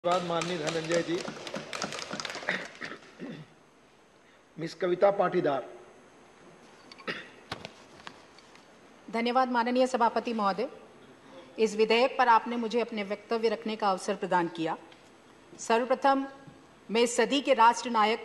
धन्यवाद माननीय धनंजय जी। मिस कविता पाटीदार। धन्यवाद माननीय सभापति महोदय। इस विधेयक पर आपने मुझे अपने वक्तव्य रखने का अवसर प्रदान किया। सर्वप्रथम मैं इस सदी के राष्ट्र नायक,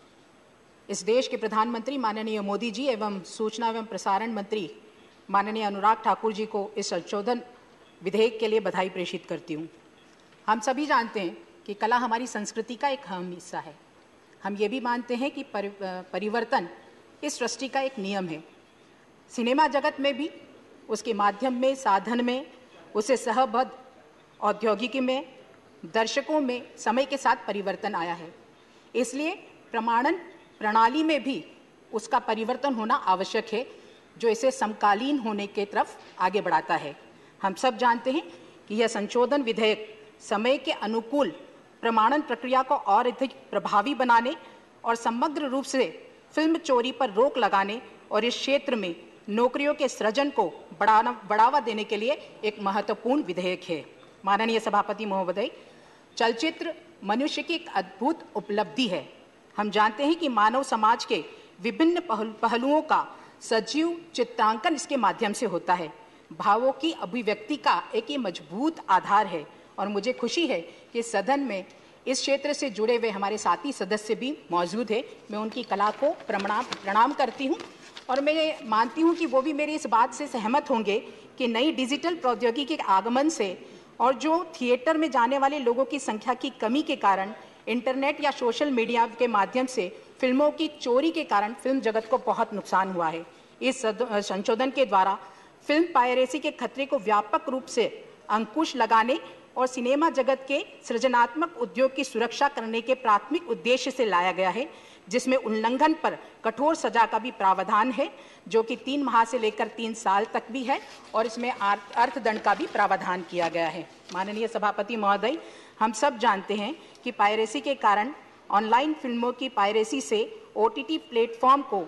इस देश के प्रधानमंत्री माननीय मोदी जी एवं सूचना एवं प्रसारण मंत्री माननीय अनुराग ठाकुर जी को इस संशोधन विधेयक के लिए बधाई प्रेषित करती हूँ। हम सभी जानते हैं कि कला हमारी संस्कृति का एक अहम हिस्सा है। हम ये भी मानते हैं कि परिवर्तन इस सृष्टि का एक नियम है। सिनेमा जगत में भी उसके माध्यम में, साधन में, उसे सहबद्ध औद्योगिकी में, दर्शकों में समय के साथ परिवर्तन आया है। इसलिए प्रमाणन प्रणाली में भी उसका परिवर्तन होना आवश्यक है, जो इसे समकालीन होने के तरफ आगे बढ़ाता है। हम सब जानते हैं कि यह संशोधन विधेयक समय के अनुकूल प्रमाणन प्रक्रिया को और अधिक प्रभावी बनाने और समग्र रूप से फिल्म चोरी पर रोक लगाने और इस क्षेत्र में नौकरियों के सृजन को बढ़ावा देने के लिए एक महत्वपूर्ण विधेयक है। माननीय सभापति महोदय, चलचित्र मनुष्य की एक अद्भुत उपलब्धि है। हम जानते हैं कि मानव समाज के विभिन्न पहलुओं का सजीव चित्रांकन इसके माध्यम से होता है। भावों की अभिव्यक्ति का एक मजबूत आधार है और मुझे खुशी है कि सदन में इस क्षेत्र से जुड़े हुए हमारे साथी सदस्य भी मौजूद है। मैं उनकी कला को प्रणाम करती हूँ और मैं मानती हूँ कि वो भी मेरी इस बात से सहमत होंगे कि नई डिजिटल प्रौद्योगिकी के आगमन से और जो थिएटर में जाने वाले लोगों की संख्या की कमी के कारण इंटरनेट या सोशल मीडिया के माध्यम से फिल्मों की चोरी के कारण फिल्म जगत को बहुत नुकसान हुआ है। इस संशोधन के द्वारा फिल्म पायरेसी के खतरे को व्यापक रूप से अंकुश लगाने और सिनेमा जगत के सृजनात्मक उद्योग की सुरक्षा करने के प्राथमिक उद्देश्य से लाया गया है, जिसमें उल्लंघन पर कठोर सजा का भी प्रावधान है, जो कि 3 माह से लेकर 3 साल तक भी है और इसमें अर्थदंड का भी प्रावधान किया गया है। माननीय सभापति महोदय, हम सब जानते हैं कि पायरेसी के कारण ऑनलाइन फिल्मों की पायरेसी से OTT प्लेटफॉर्म को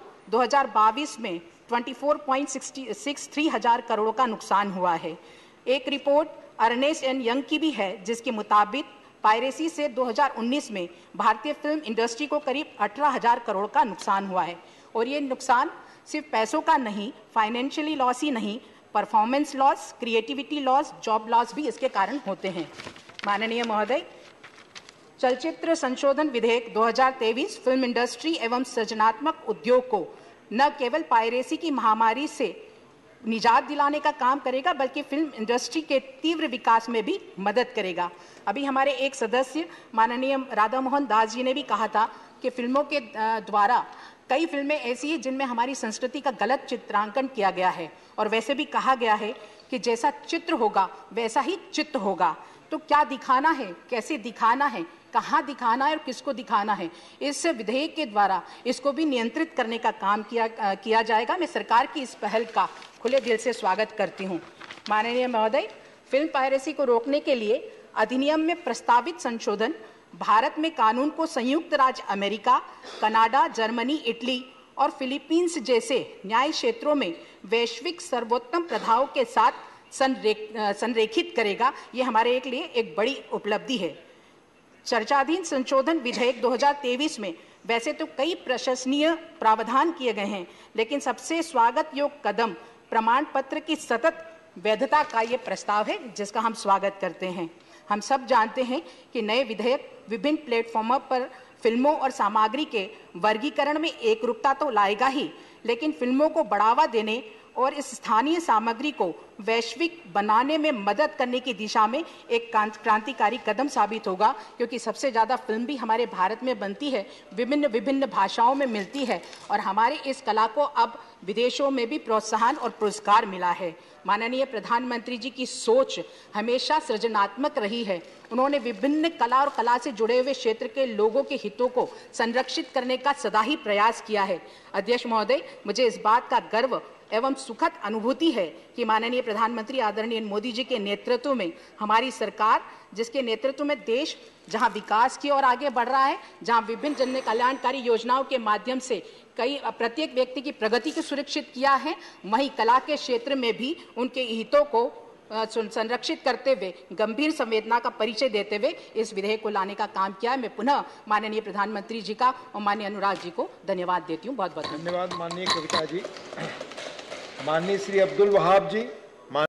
2022 में 24.63 हजार करोड़ का नुकसान हुआ है। एक रिपोर्ट अर्नेस्ट एंड यंग की भी है, जिसके मुताबिक पायरेसी से 2019 में भारतीय फिल्म इंडस्ट्री को करीब 18,000 करोड़ का नुकसान हुआ है। और ये नुकसान सिर्फ पैसों का नहीं, फाइनेंशियली लॉस ही नहीं, performance loss, creativity loss, job loss भी इसके कारण होते हैं। माननीय महोदय, चलचित्र संशोधन विधेयक 2023 फिल्म इंडस्ट्री एवं सृजनात्मक उद्योग को न केवल पायरेसी की महामारी से निजात दिलाने का काम करेगा, बल्कि फिल्म इंडस्ट्री के तीव्र विकास में भी मदद करेगा। अभी हमारे एक सदस्य माननीय राधा मोहन दास जी ने भी कहा था कि फिल्मों के द्वारा कई फिल्में ऐसी हैं जिनमें हमारी संस्कृति का गलत चित्रांकन किया गया है और वैसे भी कहा गया है कि जैसा चित्र होगा वैसा ही चित्त होगा। तो क्या दिखाना है, कैसे दिखाना है, कहाँ दिखाना है और किसको दिखाना है, इस विधेयक के द्वारा इसको भी नियंत्रित करने का काम किया जाएगा। मैं सरकार की इस पहल का खुले दिल से स्वागत करती हूँ। माननीय महोदय, फिल्म पायरेसी को रोकने के लिए अधिनियम में प्रस्तावित संशोधन भारत में कानून को संयुक्त राज्य अमेरिका, कनाडा, जर्मनी, इटली और फिलीपींस जैसे न्याय क्षेत्रों में वैश्विक सर्वोत्तम प्रथाओं के साथ संरेखित करेगा। ये हमारे लिए एक बड़ी उपलब्धि है। चर्चाधीन संशोधन विधेयक 2023 में वैसे तो कई प्रशंसनीय प्रावधान किए गए हैं, लेकिन सबसे स्वागत योग्य कदम प्रमाण पत्र की सतत वैधता का ये प्रस्ताव है, जिसका हम स्वागत करते हैं। हम सब जानते हैं कि नए विधेयक विभिन्न प्लेटफॉर्मों पर फिल्मों और सामग्री के वर्गीकरण में एकरूपता तो लाएगा ही, लेकिन फिल्मों को बढ़ावा देने और इस स्थानीय सामग्री को वैश्विक बनाने में मदद करने की दिशा में एक क्रांतिकारी कदम साबित होगा, क्योंकि सबसे ज़्यादा फिल्म भी हमारे भारत में बनती है, विभिन्न भाषाओं में मिलती है और हमारे इस कला को अब विदेशों में भी प्रोत्साहन और पुरस्कार मिला है। माननीय प्रधानमंत्री जी की सोच हमेशा सृजनात्मक रही है। उन्होंने विभिन्न कला और कला से जुड़े हुए क्षेत्र के लोगों के हितों को संरक्षित करने का सदा ही प्रयास किया है। अध्यक्ष महोदय, मुझे इस बात का गर्व एवं सुखद अनुभूति है कि माननीय प्रधानमंत्री आदरणीय मोदी जी के नेतृत्व में हमारी सरकार, जिसके नेतृत्व में देश जहां विकास की ओर आगे बढ़ रहा है, जहां विभिन्न जन कल्याणकारी योजनाओं के माध्यम से प्रत्येक व्यक्ति की प्रगति को सुरक्षित किया है, वहीं कला के क्षेत्र में भी उनके हितों को संरक्षित करते हुए गंभीर संवेदना का परिचय देते हुए इस विधेयक को लाने का काम किया है। मैं पुनः माननीय प्रधानमंत्री जी का और माननीय अनुराग जी को धन्यवाद देती हूँ। बहुत बहुत धन्यवाद माननीय कविता जी। माननीय श्री अब्दुल वहाब जी।